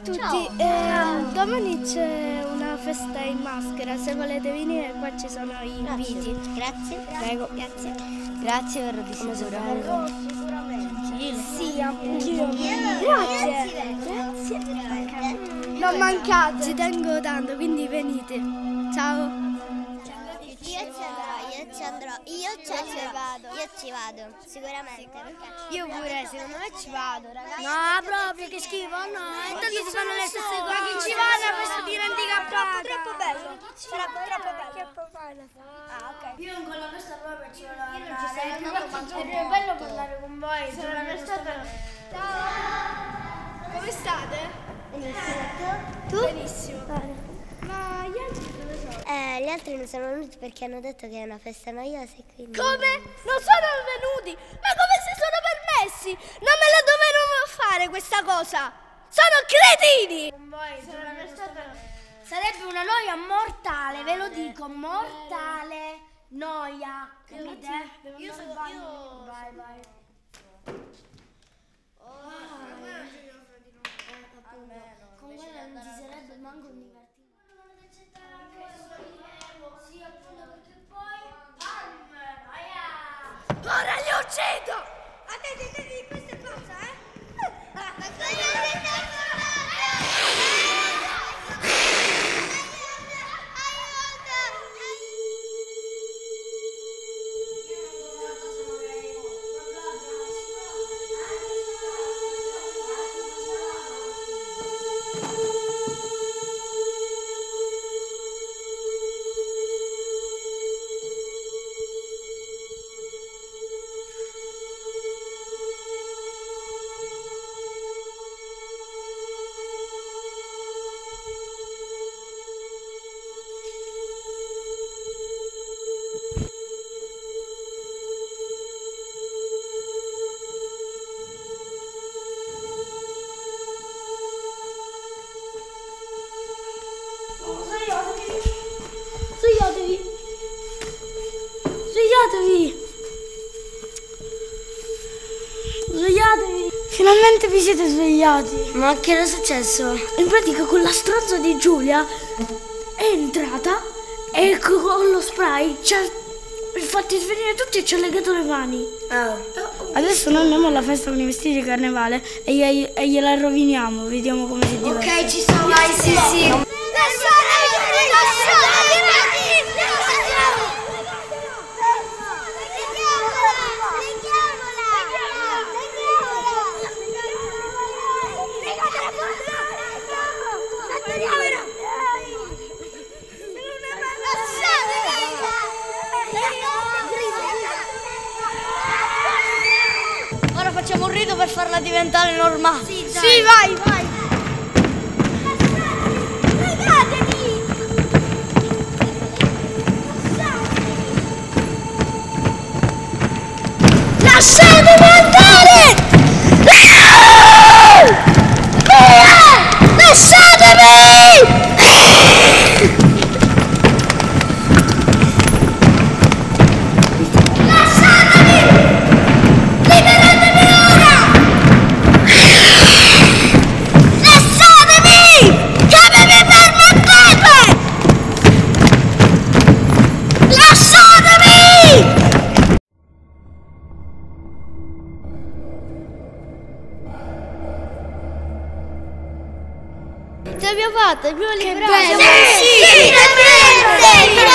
tutti, domani c'è una festa in maschera, se volete venire qua ci sono i inviti. Grazie. Prego. Grazie. Grazie per di sicuro. Sicuramente. Sì, anch'io. Grazie. Non mancate, ci tengo tanto, quindi venite. Ciao. Io ci vado, sicuramente. Io pure, secondo me ci vado, ragazzi. No, proprio, che schifo, no. Intanto si fanno le stesse cose. Ma chi ci va a questa dimentica troppo bello. Sarà troppo bello. Ah, ok. Io in quella festa proprio ci volevo andare. non ci sei È bello parlare con voi. Ciao. Come state? Tu? Benissimo. Ma gli altri dove sono? Gli altri non sono venuti perché hanno detto che è una festa noiosa e quindi... Come? Non sono venuti? Ma come si sono permessi? Non me la dovevano fare questa cosa! Sono cretini! Con voi sarebbe una noia mortale, ve lo dico, mortale. Noia, capite? Io Vai. Con quella non ci sarebbe manco un divertimento. Sì, appunto, perché poi Ora li uccido! Attenti, questa è pazza, Svegliatevi! Finalmente vi siete svegliati! Ma che era successo? In pratica quella stronza di Giulia è entrata e con lo spray ci ha fatti svenire tutti e ci ha legato le mani. Adesso noi andiamo alla festa con i vestiti di carnevale e gliela roviniamo, vediamo come si diverte. Ok, ci siamo. Vai, sì. Ora facciamo un rito per farla diventare normale. Sì, vai! Lasciatemi andare! Lasciatemi! Ce l'abbiamo fatta, abbiamo liberato! Sì,